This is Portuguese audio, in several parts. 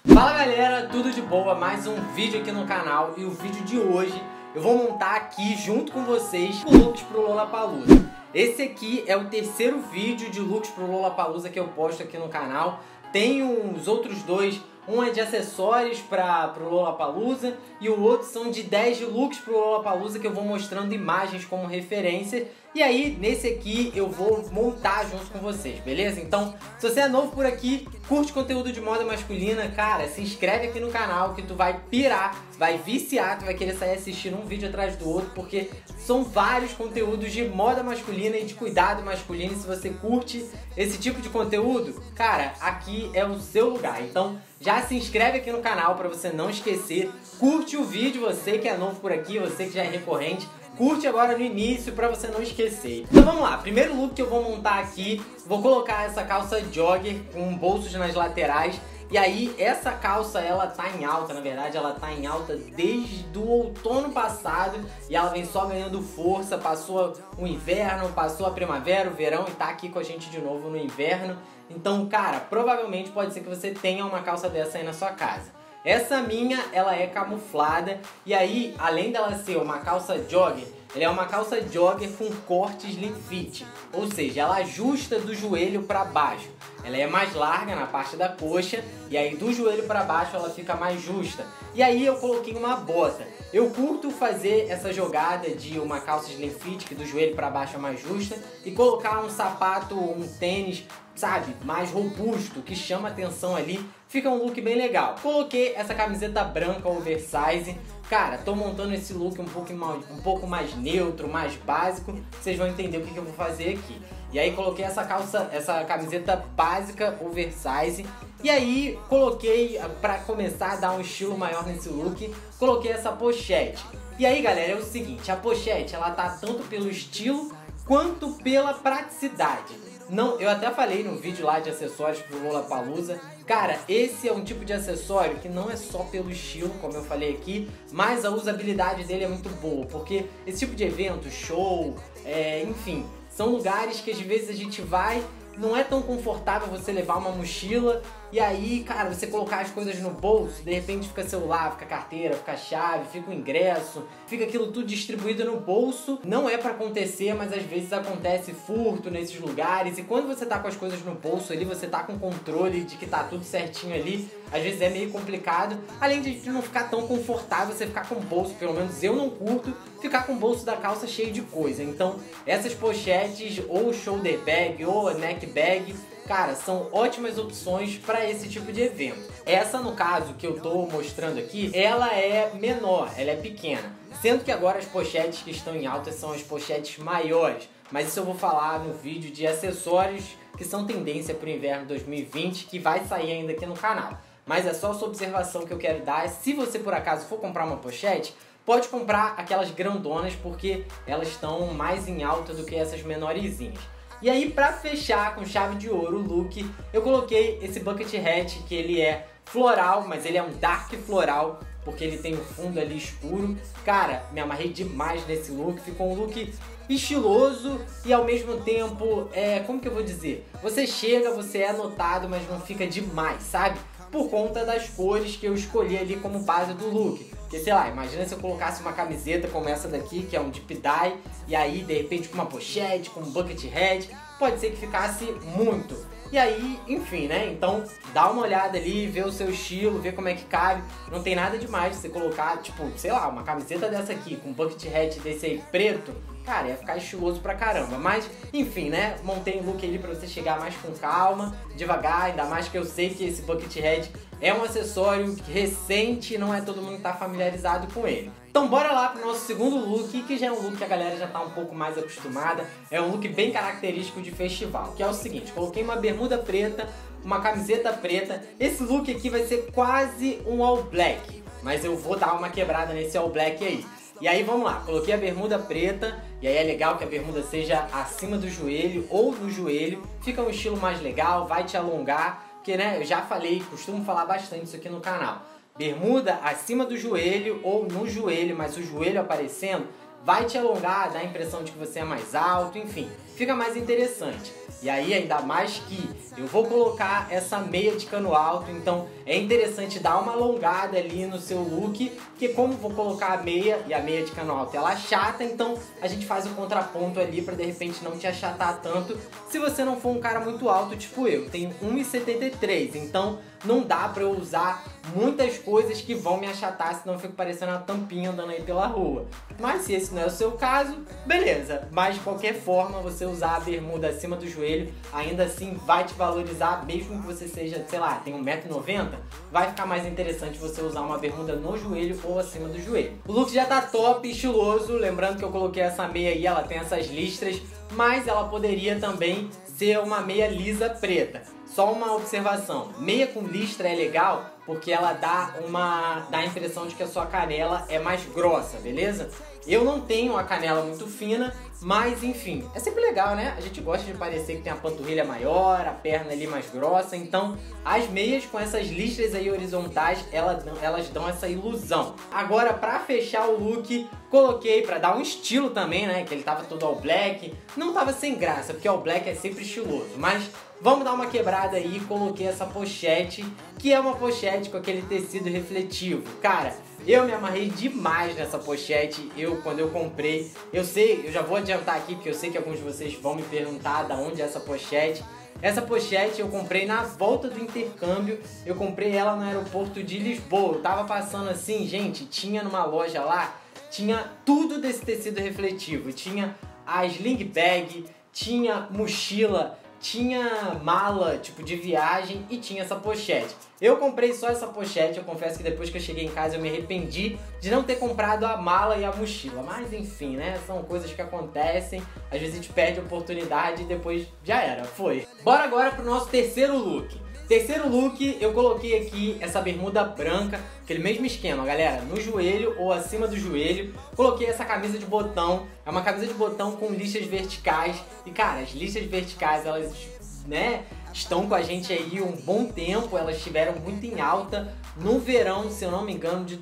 Fala galera, tudo de boa? Mais um vídeo aqui no canal e o vídeo de hoje eu vou montar aqui junto com vocês o looks pro Lollapalooza. Esse aqui é o terceiro vídeo de looks pro Lollapalooza que eu posto aqui no canal. Tem os outros dois, um é de acessórios pro Lollapalooza e o outro são de 10 looks pro Lollapalooza que eu vou mostrando imagens como referência. E aí, nesse aqui, eu vou montar junto com vocês, beleza? Então, se você é novo por aqui, curte conteúdo de moda masculina, cara, se inscreve aqui no canal que tu vai pirar, vai viciar, tu vai querer sair assistindo um vídeo atrás do outro, porque são vários conteúdos de moda masculina e de cuidado masculino. E se você curte esse tipo de conteúdo, cara, aqui é o seu lugar. Então, já se inscreve aqui no canal pra você não esquecer, curte o vídeo, você que é novo por aqui, você que já é recorrente, curte agora no início pra você não esquecer. Então vamos lá, primeiro look que eu vou montar aqui, vou colocar essa calça jogger com bolsos nas laterais. E aí essa calça ela tá em alta, na verdade ela tá em alta desde o outono passado e ela vem só ganhando força, passou o inverno, passou a primavera, o verão e tá aqui com a gente de novo no inverno. Então cara, provavelmente pode ser que você tenha uma calça dessa aí na sua casa. Essa minha, ela é camuflada e aí, além dela ser uma calça jogger, ela é uma calça jogger com corte slim fit, ou seja, ela ajusta do joelho para baixo. Ela é mais larga na parte da coxa e aí do joelho para baixo ela fica mais justa. E aí eu coloquei uma bota. Eu curto fazer essa jogada de uma calça slim fit, que do joelho para baixo é mais justa, e colocar um sapato, um tênis, sabe, mais robusto, que chama atenção ali. Fica um look bem legal. Coloquei essa camiseta branca oversize. Cara, tô montando esse look um pouco mais neutro, mais básico. Vocês vão entender o que eu vou fazer aqui. E aí coloquei essa camiseta básica oversize. E aí coloquei, pra começar a dar um estilo maior nesse look, coloquei essa pochete. E aí galera, é o seguinte, a pochete ela tá tanto pelo estilo quanto pela praticidade. Não, eu até falei no vídeo lá de acessórios pro Lollapalooza. Cara, esse é um tipo de acessório que não é só pelo estilo, como eu falei aqui, mas a usabilidade dele é muito boa, porque esse tipo de evento, show, enfim, são lugares que às vezes a gente vai, não é tão confortável você levar uma mochila e aí, cara, você colocar as coisas no bolso, de repente fica celular, fica carteira, fica chave, fica o ingresso, fica aquilo tudo distribuído no bolso. Não é pra acontecer, mas às vezes acontece furto nesses lugares e quando você tá com as coisas no bolso ali, você tá com controle de que tá tudo certinho ali, às vezes é meio complicado, além de não ficar tão confortável você ficar com o bolso, pelo menos eu não curto ficar com o bolso da calça cheio de coisa. Então essas pochetes, ou shoulder bag, ou neck bag, cara, são ótimas opções para esse tipo de evento. Essa, no caso, que eu tô mostrando aqui, ela é menor, ela é pequena. Sendo que agora as pochetes que estão em alta são as pochetes maiores. Mas isso eu vou falar no vídeo de acessórios que são tendência para o inverno 2020, que vai sair ainda aqui no canal. Mas é só essa observação que eu quero dar. Se você, por acaso, for comprar uma pochete, pode comprar aquelas grandonas, porque elas estão mais em alta do que essas menorzinhas. E aí, pra fechar com chave de ouro o look, eu coloquei esse bucket hat, que ele é floral, mas ele é um dark floral, porque ele tem o fundo ali escuro. Cara, me amarrei demais nesse look, ficou um look estiloso e ao mesmo tempo, como que eu vou dizer? Você chega, você é notado, mas não fica demais, sabe? Por conta das cores que eu escolhi ali como base do look. Porque, sei lá, imagina se eu colocasse uma camiseta como essa daqui, que é um deep dye, e aí, de repente, com uma pochete, com um bucket hat, pode ser que ficasse muito. E aí, enfim, né? Então, dá uma olhada ali, vê o seu estilo, vê como é que cabe. Não tem nada demais de você colocar, tipo, sei lá, uma camiseta dessa aqui, com um bucket hat desse aí preto. Cara, ia ficar estiloso pra caramba. Mas, enfim, né? Montei um look ali pra você chegar mais com calma, devagar. Ainda mais que eu sei que esse bucket hat é um acessório recente e não é todo mundo que tá familiarizado com ele. Então bora lá pro nosso segundo look, que já é um look que a galera já tá um pouco mais acostumada. É um look bem característico de festival, que é o seguinte: coloquei uma bermuda preta, uma camiseta preta. Esse look aqui vai ser quase um all black, mas eu vou dar uma quebrada nesse all black aí. E aí vamos lá, coloquei a bermuda preta, e aí é legal que a bermuda seja acima do joelho ou no joelho, fica um estilo mais legal, vai te alongar, porque né, eu já falei, costumo falar bastante isso aqui no canal. Bermuda acima do joelho ou no joelho, mas o joelho aparecendo, vai te alongar, dá a impressão de que você é mais alto, enfim, fica mais interessante. E aí, ainda mais que eu vou colocar essa meia de cano alto, então é interessante dar uma alongada ali no seu look, porque como vou colocar a meia, e a meia de cano alto ela achata, então a gente faz o contraponto ali pra de repente não te achatar tanto, se você não for um cara muito alto, tipo eu tenho 1,73, então não dá pra eu usar muitas coisas que vão me achatar, senão eu fico parecendo uma tampinha andando aí pela rua. Mas se esse não é o seu caso, beleza. Mas de qualquer forma, você usar a bermuda acima do joelho, ainda assim vai te valorizar, mesmo que você seja, sei lá, tem 1,90 m, vai ficar mais interessante você usar uma bermuda no joelho ou acima do joelho. O look já tá top, estiloso, lembrando que eu coloquei essa meia aí, ela tem essas listras, mas ela poderia também ser uma meia lisa preta. Só uma observação, meia com listra é legal porque ela dá a impressão de que a sua canela é mais grossa, beleza? Eu não tenho a canela muito fina, mas enfim, é sempre legal, né? A gente gosta de parecer que tem a panturrilha maior, a perna ali mais grossa, então as meias com essas listras aí horizontais, elas dão essa ilusão. Agora, pra fechar o look, coloquei pra dar um estilo também, né? Que ele tava todo all black, não tava sem graça, porque all black é sempre estiloso, mas vamos dar uma quebrada aí e coloquei essa pochete, que é uma pochete com aquele tecido refletivo. Cara, eu me amarrei demais nessa pochete, quando eu comprei. Eu já vou adiantar aqui, porque eu sei que alguns de vocês vão me perguntar de onde é essa pochete. Essa pochete eu comprei na volta do intercâmbio, eu comprei ela no aeroporto de Lisboa. Eu tava passando assim, gente, tinha numa loja lá, tinha tudo desse tecido refletivo. Tinha a sling bag, tinha mochila, tinha mala, tipo, de viagem e tinha essa pochete. Eu comprei só essa pochete, eu confesso que depois que eu cheguei em casa eu me arrependi de não ter comprado a mala e a mochila. Mas enfim, né, são coisas que acontecem, às vezes a gente perde a oportunidade e depois já era, foi. Bora agora pro nosso terceiro look. Terceiro look, eu coloquei aqui essa bermuda branca, aquele mesmo esquema, galera, no joelho ou acima do joelho. Coloquei essa camisa de botão, é uma camisa de botão com listras verticais. E cara, as listras verticais, elas, né, estão com a gente aí um bom tempo, elas estiveram muito em alta no verão, se eu não me engano, de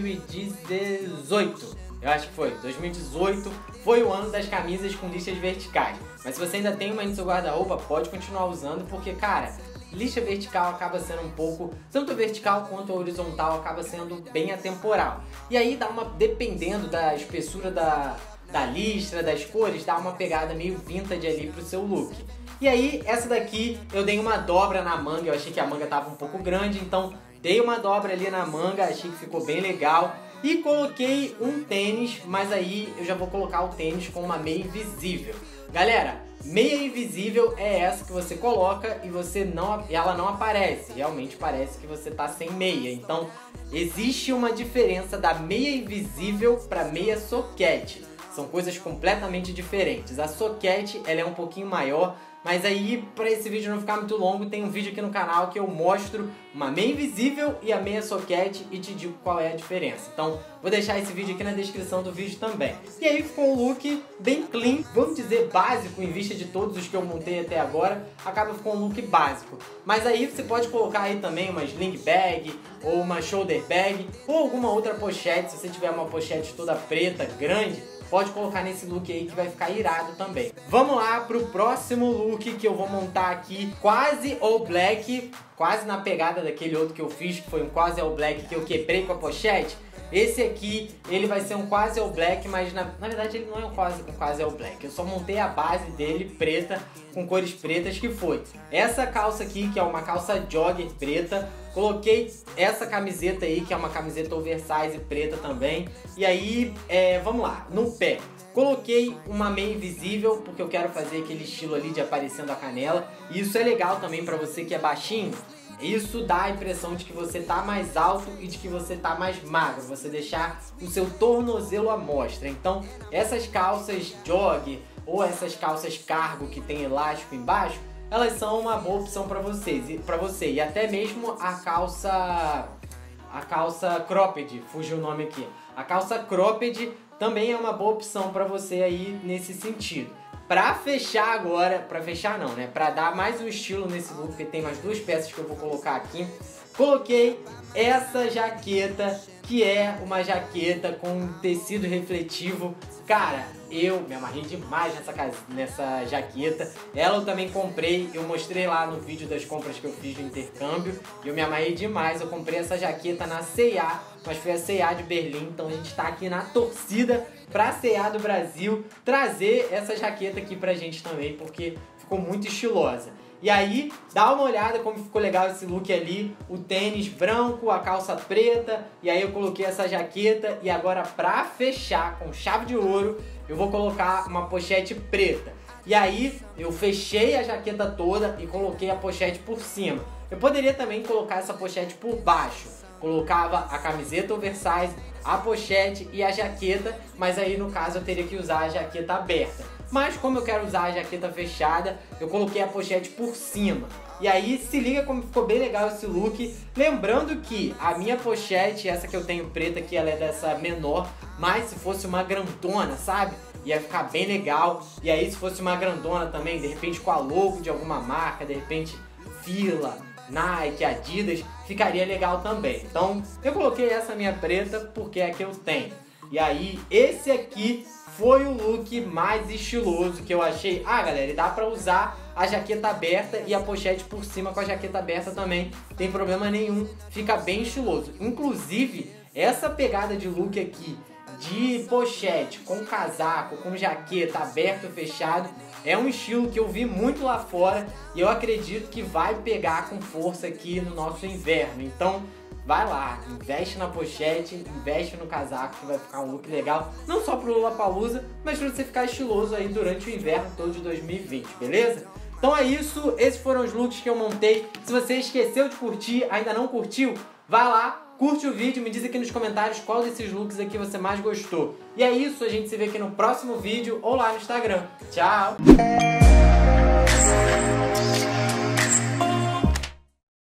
2018. Eu acho que foi, 2018 foi o ano das camisas com listras verticais. Mas se você ainda tem uma aí no seu guarda-roupa, pode continuar usando, porque, cara, listra vertical acaba sendo um pouco, tanto vertical quanto horizontal, acaba sendo bem atemporal. E aí dá uma, dependendo da espessura da listra, das cores, dá uma pegada meio vintage ali pro seu look. E aí, essa daqui eu dei uma dobra na manga, eu achei que a manga tava um pouco grande, então dei uma dobra ali na manga, achei que ficou bem legal. E coloquei um tênis, mas aí eu já vou colocar o tênis com uma meia invisível. Galera, meia invisível é essa que você coloca e ela não aparece. Realmente parece que você tá sem meia. Então, existe uma diferença da meia invisível para meia soquete. São coisas completamente diferentes. A soquete, ela é um pouquinho maior, mas aí, para esse vídeo não ficar muito longo, tem um vídeo aqui no canal que eu mostro uma meia invisível e a meia soquete e te digo qual é a diferença. Então, vou deixar esse vídeo aqui na descrição do vídeo também. E aí ficou um look bem clean, vamos dizer básico, em vista de todos os que eu montei até agora, acaba ficando um look básico. Mas aí você pode colocar aí também uma sling bag, ou uma shoulder bag, ou alguma outra pochete, se você tiver uma pochete toda preta, grande, pode colocar nesse look aí que vai ficar irado também. Vamos lá pro próximo look que eu vou montar aqui, quase all black, quase na pegada daquele outro que eu fiz, que foi um quase all black que eu quebrei com a pochete. Esse aqui, ele vai ser um quase all black, mas na verdade ele não é um quase all black. Eu só montei a base dele preta, com cores pretas, que foi essa calça aqui, que é uma calça jogger preta. Coloquei essa camiseta aí, que é uma camiseta oversize preta também. E aí, vamos lá, no pé. Coloquei uma meia invisível, porque eu quero fazer aquele estilo ali de aparecendo a canela. E isso é legal também pra você que é baixinho. Isso dá a impressão de que você tá mais alto e de que você tá mais magro, você deixar o seu tornozelo à mostra. Então, essas calças jog ou essas calças cargo que tem elástico embaixo, elas são uma boa opção para você. E até mesmo a calça cropped, fugiu o nome aqui. A calça cropped também é uma boa opção para você aí nesse sentido. Pra fechar agora, pra dar mais um estilo nesse look, porque tem mais duas peças que eu vou colocar aqui. Coloquei essa jaqueta que é uma jaqueta com tecido refletivo. Cara, eu me amarrei demais nessa jaqueta. Ela eu também comprei, eu mostrei lá no vídeo das compras que eu fiz do intercâmbio. Eu me amarrei demais, eu comprei essa jaqueta na C&A, mas foi a C&A de Berlim. Então a gente tá aqui na torcida pra C&A do Brasil trazer essa jaqueta aqui pra gente também, porque ficou muito estilosa. E aí, dá uma olhada como ficou legal esse look ali, o tênis branco, a calça preta, e aí eu coloquei essa jaqueta, e agora pra fechar com chave de ouro, eu vou colocar uma pochete preta. E aí, eu fechei a jaqueta toda e coloquei a pochete por cima. Eu poderia também colocar essa pochete por baixo, colocava a camiseta oversize, a pochete e a jaqueta, mas aí no caso eu teria que usar a jaqueta aberta. Mas como eu quero usar a jaqueta fechada, eu coloquei a pochete por cima. E aí se liga como ficou bem legal esse look. Lembrando que a minha pochete, essa que eu tenho preta aqui, ela é dessa menor. Mas se fosse uma grandona, sabe? Ia ficar bem legal. E aí se fosse uma grandona também, de repente com a logo de alguma marca, de repente Fila, Nike, Adidas, ficaria legal também. Então eu coloquei essa minha preta porque é a que eu tenho. E aí esse aqui foi o look mais estiloso que eu achei. Ah, galera, e dá pra usar a jaqueta aberta e a pochete por cima com a jaqueta aberta também. Tem problema nenhum, fica bem estiloso. Inclusive, essa pegada de look aqui, de pochete, com casaco, com jaqueta aberto e fechado, é um estilo que eu vi muito lá fora e eu acredito que vai pegar com força aqui no nosso inverno. Então, vai lá, investe na pochete, investe no casaco, que vai ficar um look legal, não só pro Lollapalooza, mas pra você ficar estiloso aí durante o inverno todo de 2020, beleza? Então é isso, esses foram os looks que eu montei. Se você esqueceu de curtir, ainda não curtiu, vai lá, curte o vídeo, me diz aqui nos comentários qual desses looks aqui você mais gostou. E é isso, a gente se vê aqui no próximo vídeo ou lá no Instagram. Tchau!